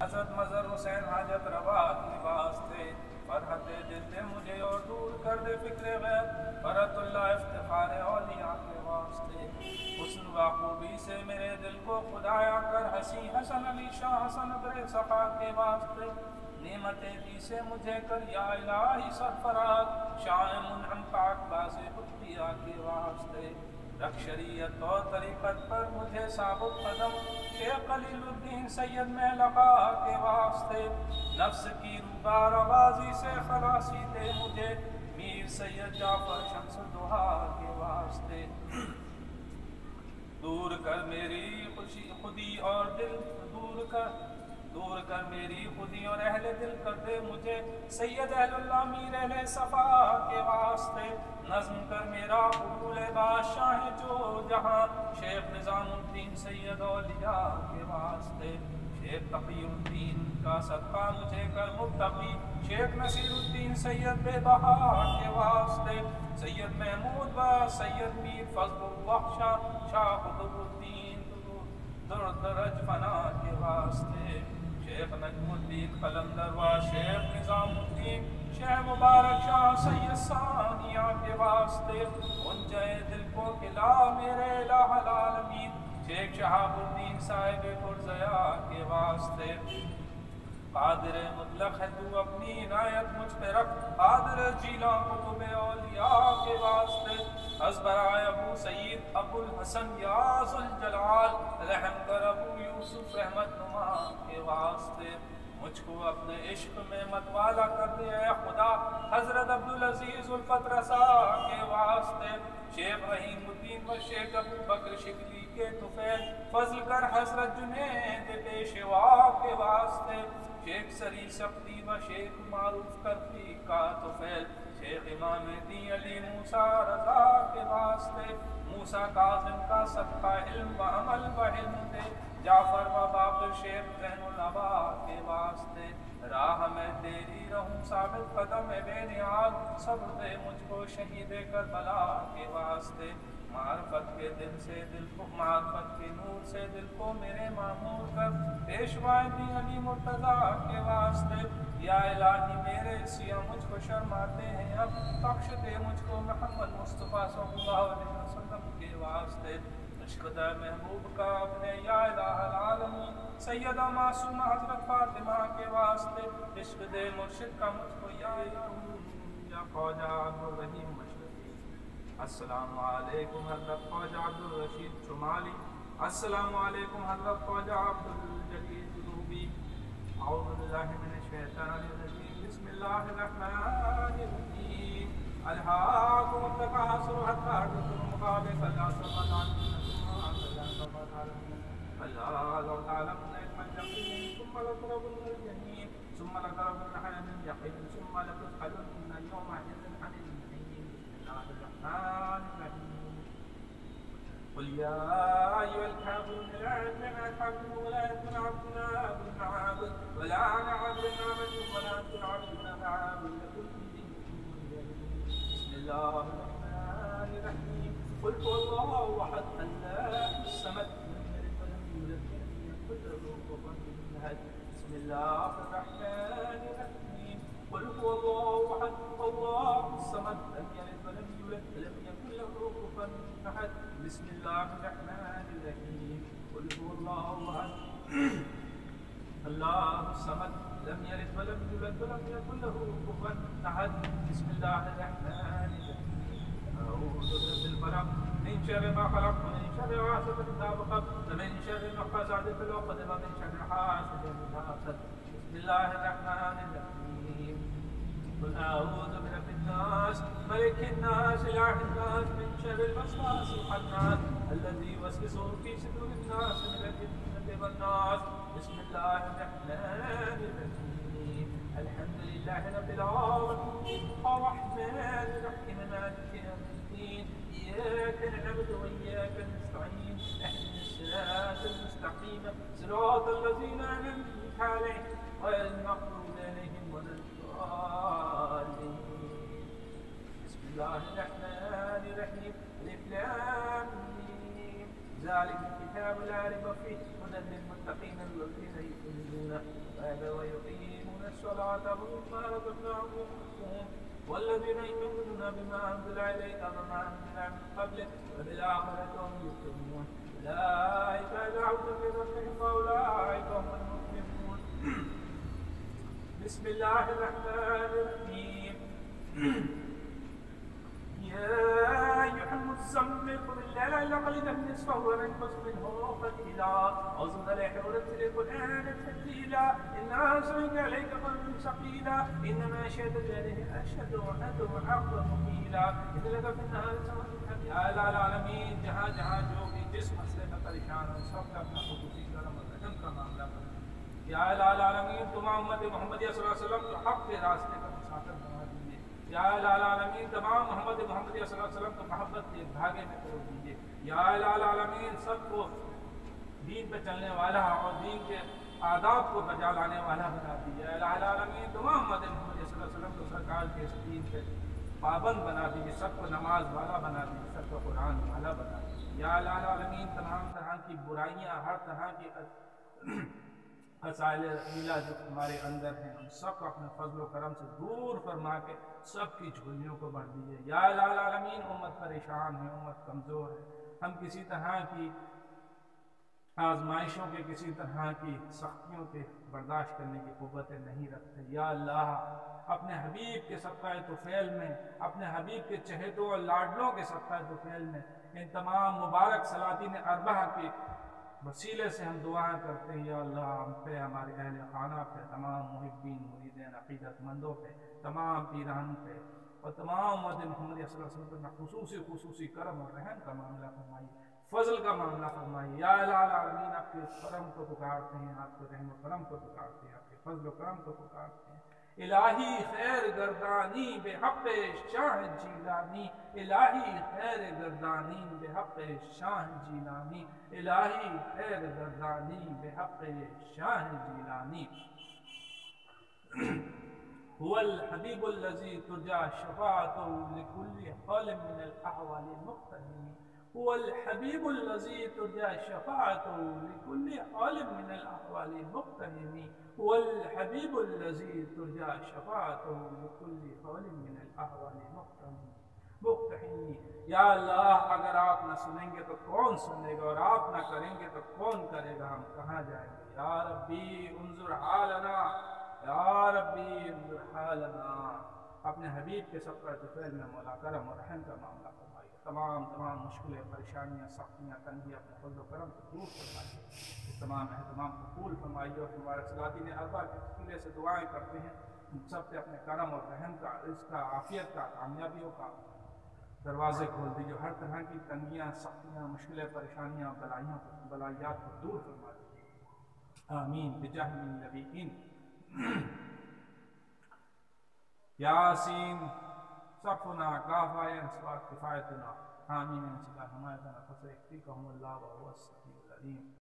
حضرت مظہر حسین حاجت روا لباس تھے، فرحت دل دے مجھے اور دور کر دے فکر غیر، فرحت اللہ افتخار اولیاء کے واسطے، حسن واقوبی سے میرے دل کو خدایا کر، حسین حسن علی شاہ حسن بر صفا کے واسطے، نعمتیں دی سے مجھے کر یا الہی سرفراز، شاہ منعم پاک باز خودیا کے واسطے، رکھ شریعت اور طریقت پر مجھے ثابت قدم، شیخ خلیل الدین سید میں لقا کے واسطے، نفس کی روبار آوازی سے خلاصی دے مجھے، میر سید جعفر شمس دہا کے واسطے، دور کر میری خودی اور دل دور کر میری خودی اور اہل دل کر دے مجھے، سید اہل اللہ میر اہل صفا کے واسطے، نظم کر میرا قبول بادشاہ جو جہاں، شیخ نظام الدین سید اولیاء کے واسطے، شیخ تقی الدین کا صدقہ مجھے کر متقی، شیخ نصیر الدین سید بے بہا کے واسطے، سید محمود با سید میر فضل اللہ شاہ قطب الدین درج فنا کے واسطے، شیخ نجم الدین قلندر و شیخ نظام الدین شیخ مبارک شاہ سید ثانیہ کے واسطے، انجے دل کو کھلا میرے الہ العالمین، شیخ شہاب الدین صاحب پرزیا کے واسطے، قادر مطلق ہے تو اپنی عنایت مجھ پہ رکھ، قادر جیلاں قطب اولیاء کے واسطے، ازبرائے ابو سعید ابو الحسن یا ذوالجلال، رحم کر ابو یوسف رحمت نما کے واسطے، مجھ کو اپنے عشق میں متوالا کر دے اے خدا، حضرت عبدالعزیز الفت رسا کے واسطے، شیخ رحیم الدین و شیخ ابو بکر شکلی کے طفیل، فضل کر حضرت جنید پیشوا کے واسطے، شیخ سری سختی و شیخ معروف کرفی کا طفیل، شیخ امام دین علی موسیٰ رضا کے واسطے، موسیٰ کاظم کا صدقہ علم و عمل و علم دے، جعفر و باقر شیخ زین العبا کے واسطے، راہ میں تیری رہوں ثابت قدم بے نیاز، صبر دے مجھ کو شہید کربلا کے واسطے، معرفت کے دل سے دل کو معرفت کے نور سے دل کو میرے معمور کر، پیشوائے دین علی مرتضیٰ کے واسطے، یا الہی میرے سیاہ مجھ کو شرماتے ہیں اب، بخش دے مجھ کو محمد مصطفیٰ صلی اللہ علیہ وسلم کے واسطے، عشق دے محبوب کا اپنے یا الہ العالمین، سیدہ معصومہ حضرت فاطمہ کے واسطے، عشق دے مرشد کا مجھ کو یا خواجہ عبدالرحیم مشرقی، السلام علیکم حضرت خواجہ عبدالرشید شمالی، السلام علیکم حضرت خواجہ عبدالجلیل جنوبی، اعوذ باللہ من الشیطان الرجیم، بسم اللہ الرحمن الرحیم، الہاکم التکاثر حتی زرتم المقابر، کلا سوف تعلمون لو تعلمون علم اليقين ثم لترون الجحيم ثم لترون عين اليقين ثم لتسألن يومئذ عن النعيم، بسم الله الرحمن الرحيم، قل يا أيها الكافرون لا أعبد ولا نعبد المعابد ولا نعبد المعبد ولا أنتم عابدون ما أعبد لكم بسم الله الرحمن الرحيم، قل هو الله أحد الله الصمد بسم الله الرحمن الرحيم، قل هو الله احد الله الصمد لم يلد ولم يولد ولم يكن له كفوا احد، بسم الله الرحمن الرحيم، قل هو الله احد الله الصمد لم يلد ولم يولد ولم يكن له كفوا احد، بسم الله الرحمن الرحيم، اعوذ برب الفلق من شر ما خلق ومن شر غاسق اذا وقب ومن شر النفاثات في العقد ومن شر حاسد اذا حسد، بسم الله الرحمن الرحيم، قل اعوذ برب الناس ملك الناس اله الناس من شر الوسواس الخناس الذي يوسوس في صدور الناس من الجنة والناس، بسم الله الرحمن الرحيم، الحمد لله رب العالمين الرحمن الرحيم مالك يوم الدين، إياك نعبد وإياك نستعين، اهدنا الصراط المستقيم صراط الذين أنعمت عليهم غير المغضوب عليهم ولا الضالين، بسم الله الرحمن الرحيم، ألف لام ميم، ذلك الكتاب لا ريب فيه هدى للمتقين الذين يؤمنون وآتاهم مما رزقناهم ينفقون والذين يؤمنون بما أنزل إليك وما أنزل من قبلك وبالآخرة هم يوقنون أولئك على هدى من ربهم وأولئك هم المفلحون. بسم الله الرحمن الرحيم. يا أيها المزمل قم الليل إلا قليلا نصفه وانقص منه قليلا أو زد عليه ورتل القرآن ترتيلا إنا أنزلنا عليك قولا ثقيلا إنما شهد الذين أشهد وأدوا حقا مقيلا إن لك في النهار سبحا يا العالمين جہاں جہاں جو بھی جس مسئلے میں پریشان ہو سب کا اپنا خصوصی کرم اور رحم کا معاملہ کریں. یا العالمین تمام امت محمدیہ صلی اللہ علیہ وسلم کو حق کے راستے پر مسافر بنا دیجیے. یا العالمین تمام محمد محمدیہ صلی اللہ علیہ وسلم کو محبت کے دھاگے میں توڑ دیجیے. یا العالمین سب کو دین پہ چلنے والا اور دین کے آداب کو بجا لانے والا بنا دیجیے. یا العالمین تمام محمد محمدیہ صلی اللہ علیہ وسلم کو سرکار کے اس دین پہ پابند بنا دیجیے. سب کو نماز والا بنا دیجیے. سب کو قرآن والا بنا دیجیے. یا العالمین تمام طرح کی برائیاں ہر طرح کی مسائل رحیلہ جو ہمارے اندر ہیں ہم سب کو اپنے فضل و کرم سے دور فرما کے سب کی جھولیوں کو بھر دیجیے. یا العالمین امت پریشان ہے, امت کمزور ہے, ہم کسی طرح کی آزمائشوں کے کسی طرح کی سختیوں کے برداشت کرنے کی قوتیں نہیں رکھتے. یا اللہ اپنے حبیب کے صدقہ طفیل میں اپنے حبیب کے چہتوں اور لاڈلوں کے صدقہ طفیل میں ان تمام مبارک سلاطین اربعہ کے وسیلے سے ہم دعائیں کرتے ہیں. یا اللہ ہم پہ, ہمارے اہل خانہ پہ, تمام محبین مریدین عقیدت مندوں پہ, تمام پیران پہ اور تمام محمد محمد صلی اللہ علیہ وسلم پہ خصوصی کرم اور رحم کا معاملہ فرمائیے, فضل کا معاملہ فرمائیے. یا العالمین آپ کے کرم کو پکارتے ہیں, آپ کے رحم و کرم کو پکارتے ہیں, آپ کے فضل و کرم کو پکارتے ہیں. الہی خیر گردانی بے حق شاہ جیلانی, الہی خیر گردانی بے حق شاہ جیلانی, الہی خیر گردانی بے حق شاہ جیلانی. هو الحبیب الذی ترجى شفاعته لكل حال من الاحوال مقتحم. هو الحبیب الذی ترجى شفاعته لكل حال من الاحوال مقتحم. هو الحبیب الذی ترجى شفاعته لكل حال من الاحوال مقتحم. یا اللہ اگر آپ نہ سنیں گے تو کون سنے گا, اور آپ نہ کریں گے تو کون کرے گا, ہم کہاں جائیں گے. یا ربی انظر حالنا, یا ربی انظر حالنا. اپنے حبیب کے صدقہ طفیل میں مولا کرم اور رحم کا معاملہ فرمائیے. تمام مشکلیں, پریشانیاں, سختیاں, تنگیاں اپنے فضل و کرم سے دور فرمائیے. اس تمام اہتمام قبول فرمائیے اور ہمارے سلاطین اربعہ کے وسیلے سے دعائیں کرتے ہیں سب پہ اپنے کرم اور رحم کا, رزق کا, عافیت کا, کامیابیوں کا دروازے کھول دیجیے. ہر طرح کی تنگیاں, سختیاں, مشکلیں, پریشانیاں, بلائیات کو دور فرما دیجیے. آمین بجاہ النبیین. یاسین صفنا کافا انصفا کفایتنا. آمین انصفا حمایتنا فسیکفیکہم اللہ وهو السمیع العلیم.